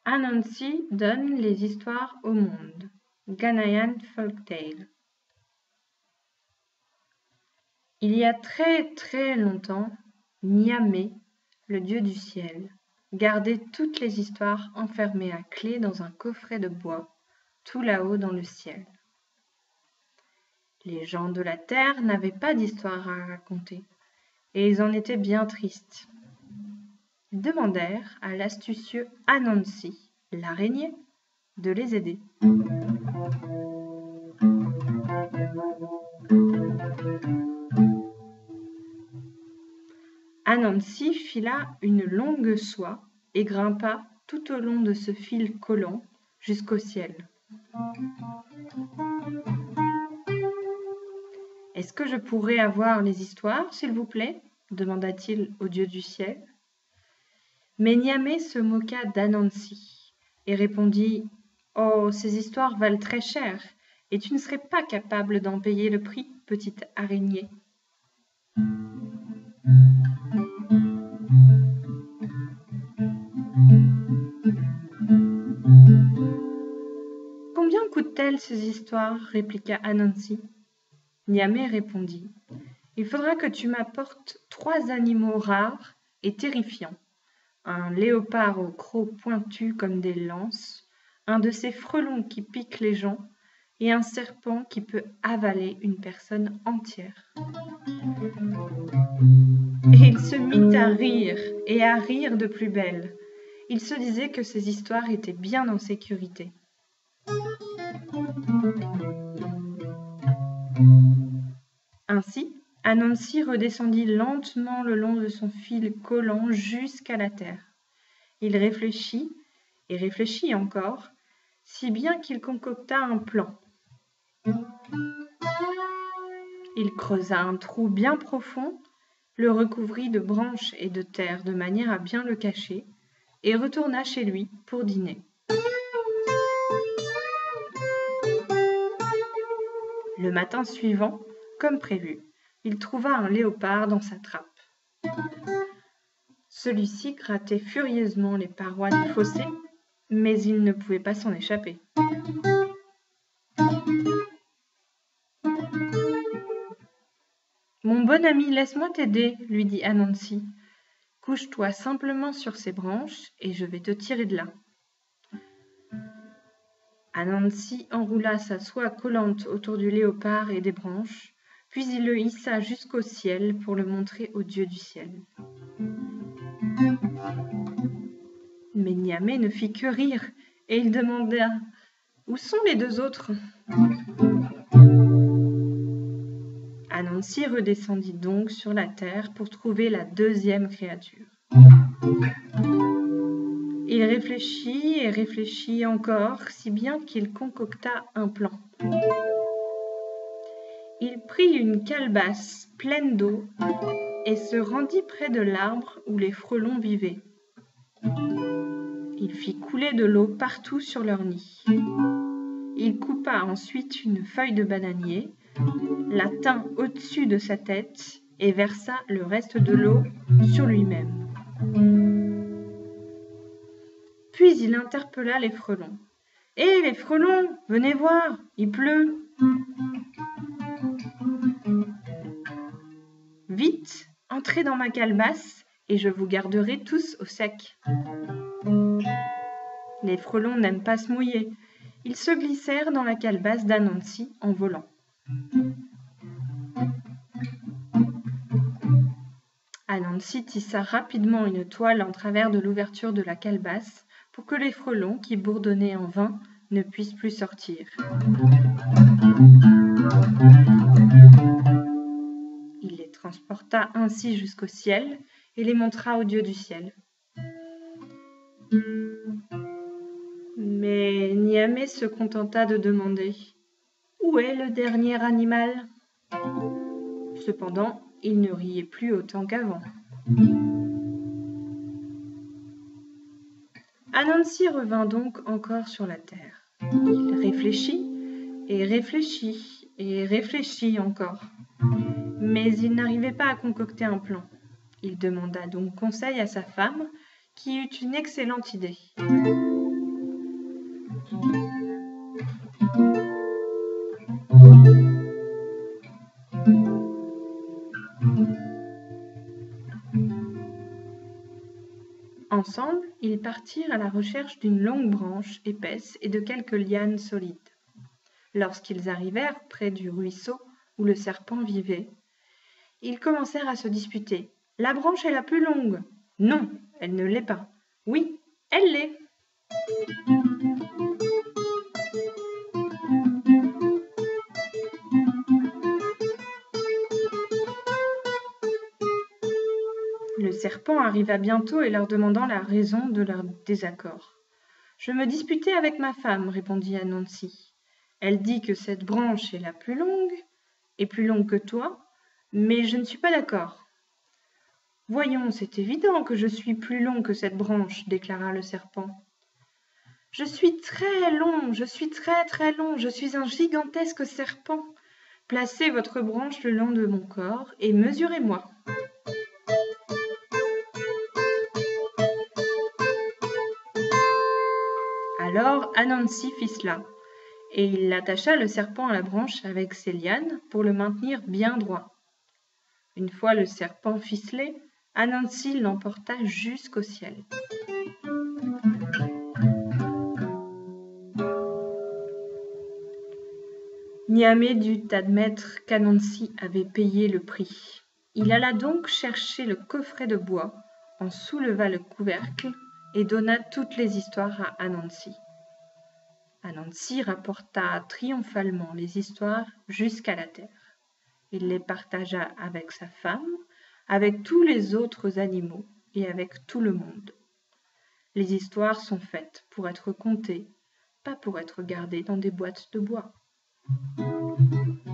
Anansi donne les histoires au monde. Ghanaian Folktale. Il y a très très longtemps, Niamey, le dieu du ciel, gardait toutes les histoires enfermées à clé dans un coffret de bois, tout là-haut dans le ciel. Les gens de la terre n'avaient pas d'histoire à raconter, et ils en étaient bien tristes. Ils demandèrent à l'astucieux Anansi, l'araignée, de les aider. Anansi fila une longue soie et grimpa tout au long de ce fil collant jusqu'au ciel. « Est-ce que je pourrais avoir les histoires, s'il vous plaît ?» demanda-t-il au dieu du ciel. Mais Niamey se moqua d'Anansi et répondit « Oh, ces histoires valent très cher, et tu ne serais pas capable d'en payer le prix, petite araignée. » « Combien coûtent-elles ces histoires ?» répliqua Anansi. Niamey répondit « Il faudra que tu m'apportes 3 animaux rares et terrifiants. Un léopard aux crocs pointus comme des lances, un de ces frelons qui piquent les gens, et un serpent qui peut avaler une personne entière. » Et il se mit à rire, et à rire de plus belle. Il se disait que ces histoires étaient bien en sécurité. Ainsi, Anansi redescendit lentement le long de son fil collant jusqu'à la terre. Il réfléchit, et réfléchit encore, si bien qu'il concocta un plan. Il creusa un trou bien profond, le recouvrit de branches et de terre de manière à bien le cacher, et retourna chez lui pour dîner. Le matin suivant, comme prévu, il trouva un léopard dans sa trappe. Celui-ci grattait furieusement les parois du fossé, mais il ne pouvait pas s'en échapper. « Mon bon ami, laisse-moi t'aider, » lui dit Anansi. « Couche-toi simplement sur ces branches et je vais te tirer de là. » Anansi enroula sa soie collante autour du léopard et des branches, puis il le hissa jusqu'au ciel pour le montrer au dieu du ciel. Mais Niamey ne fit que rire, et il demanda « Où sont les 2 autres ?» Anansi redescendit donc sur la terre pour trouver la 2e créature. Il réfléchit et réfléchit encore, si bien qu'il concocta un plan. Il prit une calebasse pleine d'eau et se rendit près de l'arbre où les frelons vivaient. Il fit couler de l'eau partout sur leur nid. Il coupa ensuite une feuille de bananier, la tint au-dessus de sa tête et versa le reste de l'eau sur lui-même. Puis il interpella les frelons. « Hé, les frelons, venez voir, il pleut !»« Vite, entrez dans ma calebasse et je vous garderai tous au sec. » Les frelons n'aiment pas se mouiller. Ils se glissèrent dans la calebasse d'Anansi en volant. Anansi tissa rapidement une toile en travers de l'ouverture de la calebasse pour que les frelons, qui bourdonnaient en vain, ne puissent plus sortir. Il les transporta ainsi jusqu'au ciel et les montra au dieu du ciel. Mais Niamey se contenta de demander « Où est le dernier animal ?» Cependant, il ne riait plus autant qu'avant. Anansi revint donc encore sur la terre. Il réfléchit et réfléchit et réfléchit encore. Mais il n'arrivait pas à concocter un plan. Il demanda donc conseil à sa femme, qui eut une excellente idée. Ensemble, ils partirent à la recherche d'une longue branche épaisse et de quelques lianes solides. Lorsqu'ils arrivèrent près du ruisseau où le serpent vivait, ils commencèrent à se disputer. « La branche est la plus longue. »« Non, elle ne l'est pas. »« Oui, elle l'est. » Le serpent arriva bientôt et leur demandant la raison de leur désaccord. « Je me disputais avec ma femme, répondit Anansi. Elle dit que cette branche est la plus longue que toi, mais je ne suis pas d'accord. »« Voyons, c'est évident que je suis plus long que cette branche, déclara le serpent. Je suis très long, je suis très très long, je suis un gigantesque serpent. Placez votre branche le long de mon corps et mesurez-moi. » Alors Anansi fit cela, et il attacha le serpent à la branche avec ses lianes pour le maintenir bien droit. Une fois le serpent ficelé, Anansi l'emporta jusqu'au ciel. Niamey dut admettre qu'Anansi avait payé le prix. Il alla donc chercher le coffret de bois, en souleva le couvercle et donna toutes les histoires à Anansi. Anansi rapporta triomphalement les histoires jusqu'à la terre. Il les partagea avec sa femme, avec tous les autres animaux et avec tout le monde. Les histoires sont faites pour être contées, pas pour être gardées dans des boîtes de bois.